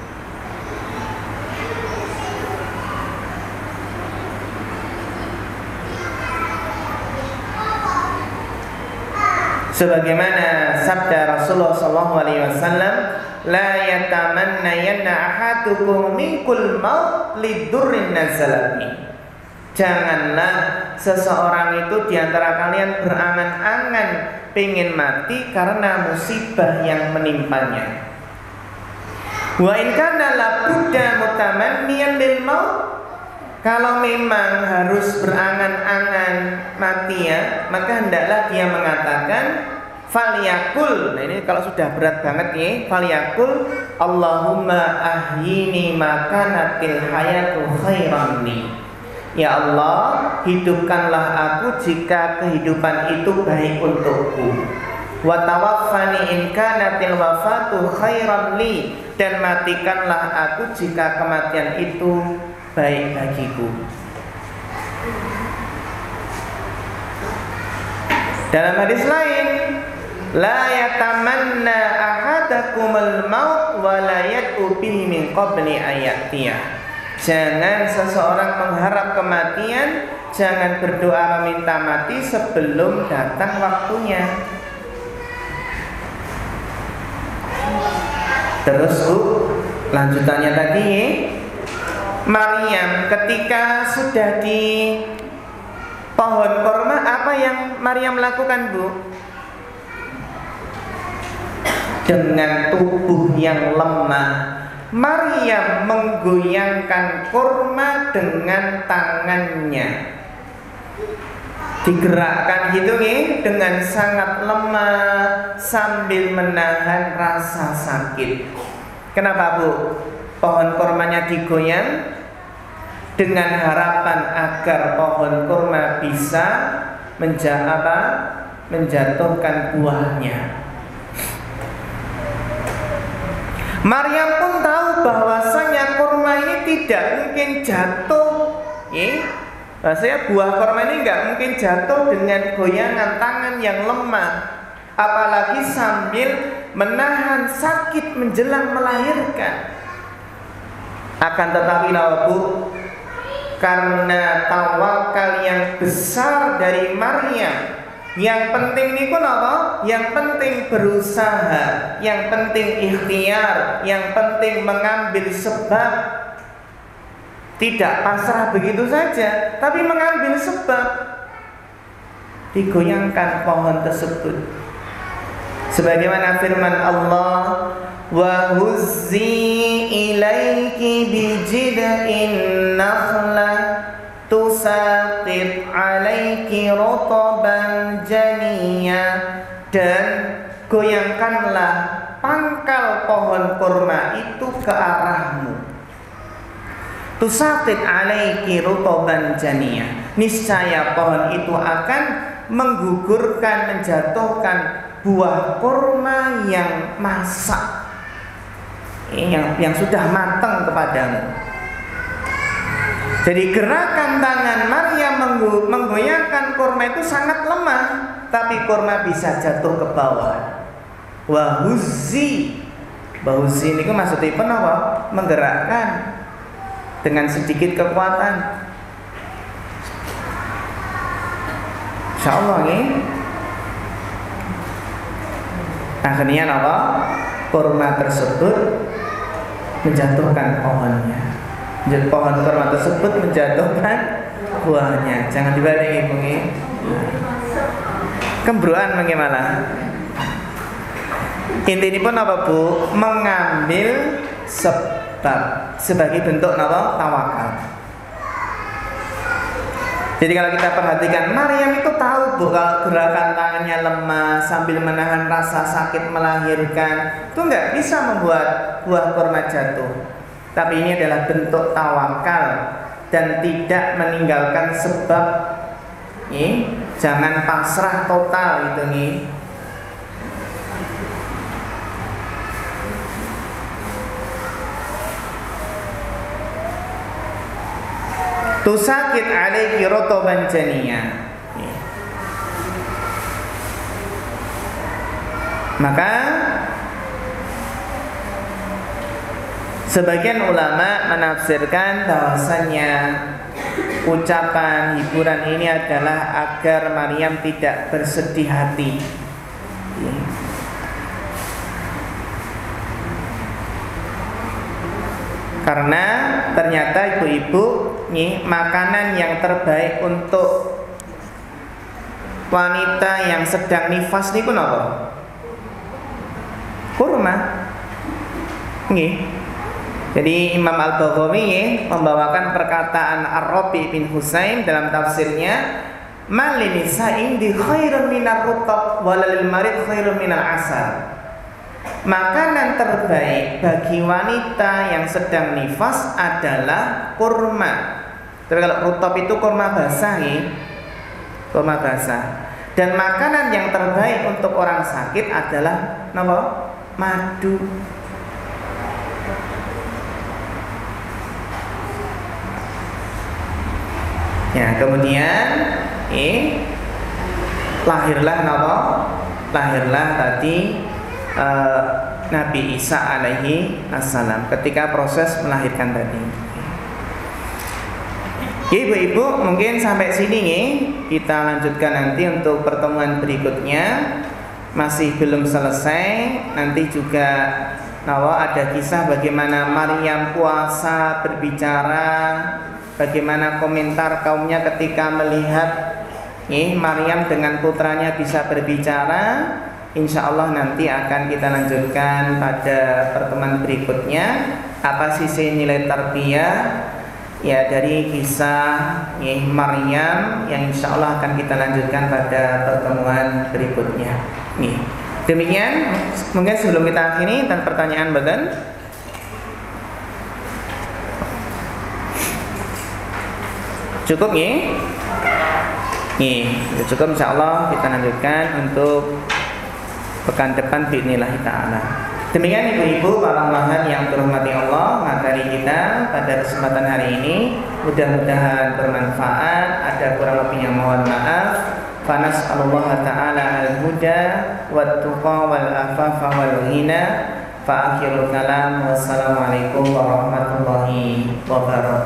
Sebagaimana sabda Rasulullah SAW, la yatamanna yanna ahadukum minkul maut lidurrin nazalati. Janganlah seseorang itu diantara kalian berangan-angan pengen mati karena musibah yang menimpanya. Wa in kana la budda mutamanniyan lil maut, kalau memang harus berangan-angan mati ya, maka hendaklah dia mengatakan falyakul. Nah ini kalau sudah berat banget nih, falyakul Allahumma ahyini makanatil hayatu khairan li. Ya Allah, hidupkanlah aku jika kehidupan itu baik untukku. Wa tawaffani in kanatil wafatu khairan li, dan matikanlah aku jika kematian itu baik bagiku. Dalam hadis lain, la yatamanna ahadakumul maut wa la yad'u bihi min qabli ayatiyah. Jangan seseorang mengharap kematian, jangan berdoa meminta mati sebelum datang waktunya. Terus Bu, lanjutannya tadi, Maryam ketika sudah di pohon kurma, apa yang Maryam lakukan Bu? Dengan tubuh yang lemah, Maryam menggoyangkan kurma dengan tangannya. Digerakkan gitu nih, dengan sangat lemah sambil menahan rasa sakit. Kenapa Bu? Pohon kurmanya digoyang dengan harapan agar pohon kurma bisa menjatuhkan buahnya. Maryam pun tahu bahwasanya kurma ini tidak mungkin jatuh, bahwasanya buah kurma ini nggak mungkin jatuh dengan goyangan tangan yang lemah, apalagi sambil menahan sakit menjelang melahirkan. Akan tetapi Bu, karena tawakal yang besar dari Maryam, yang penting niku napa? Yang penting berusaha, yang penting ikhtiar, yang penting mengambil sebab. Tidak pasrah begitu saja, tapi mengambil sebab. Digoyangkan pohon tersebut. Sebagaimana firman Allah, wa huzzi ilaiki bijid'in nakhlah tusaqit alaiki rotoban janiya, dan goyangkanlah pangkal pohon kurma itu ke arahmu. Tusaqit alaiki rotoban janiya, niscaya pohon itu akan menggugurkan, menjatuhkan buah kurma yang masak, yang sudah matang kepadamu. Jadi gerakan tangan Maryam menggoyangkan kurma itu sangat lemah, tapi kurma bisa jatuh ke bawah. Wahuzzi ini maksudnya apa? Menggerakkan dengan sedikit kekuatan. Insyaallah nih. Akhirnya apa? Kurma tersebut menjatuhkan pohonnya. Pohon kurma tersebut menjatuhkan buahnya. Jangan dibalik Ibu nggih. Kembruan bagaimana? Intinya pun apa Bu? Mengambil sebab sebagai bentuk apa? Tawakal. Jadi kalau kita perhatikan, Maryam itu tahu Bu, kalau gerakan tangannya lemah sambil menahan rasa sakit melahirkan itu nggak bisa membuat buah kurma jatuh. Tapi ini adalah bentuk tawakal dan tidak meninggalkan sebab. Jangan pasrah total gitu nih. Tusaqit alaiki rotoban janiya. Maka sebagian ulama menafsirkan bahwasanya ucapan hiburan ini adalah agar Maryam tidak bersedih hati. Karena ternyata ibu-ibu nih, makanan yang terbaik untuk wanita yang sedang nifas niku napa? Kurma. Nggih. Jadi Imam Al-Baghawi membawakan perkataan Ar-Rabi bin Husain dalam tafsirnya, "Malinisa'in di khairun minar rutab walalil marid khairun minal asal." Makanan terbaik bagi wanita yang sedang nifas adalah kurma. Tapi kalau rutab itu kurma basah nih, kurma basah. Dan makanan yang terbaik untuk orang sakit adalah apa? Madu. Ya, kemudian lahirlah apa? Lahirlah tadi Nabi Isa alaihi assalam ketika proses melahirkan tadi. Ibu-ibu, mungkin sampai sini nih. Kita lanjutkan nanti untuk pertemuan berikutnya. Masih belum selesai. Nanti juga bahwa ada kisah bagaimana Maryam puasa berbicara, bagaimana komentar kaumnya ketika melihat Maryam dengan putranya bisa berbicara. Insya Allah nanti akan kita lanjutkan pada pertemuan berikutnya. Apa sisi nilai tarbiyah ya dari kisah Maryam yang insya Allah akan kita lanjutkan pada pertemuan berikutnya. Demikian, mungkin sebelum kita akhiri dan pertanyaan badan. Cukup cukup, insya Allah kita lanjutkan untuk pekan depan bi'idznillah ta'ala. Demikian ibu-ibu para ummahat yang dirahmati Allah, materi kita pada kesempatan hari ini mudah-mudahan bermanfaat. Ada kurang lebihnya mohon maaf. Fanas'alullah ta'ala al-huda wat-tuqa wal-afafa wal-ghina. Fa akhirul kalam, wassalamualaikum warahmatullahi wabarakatuh.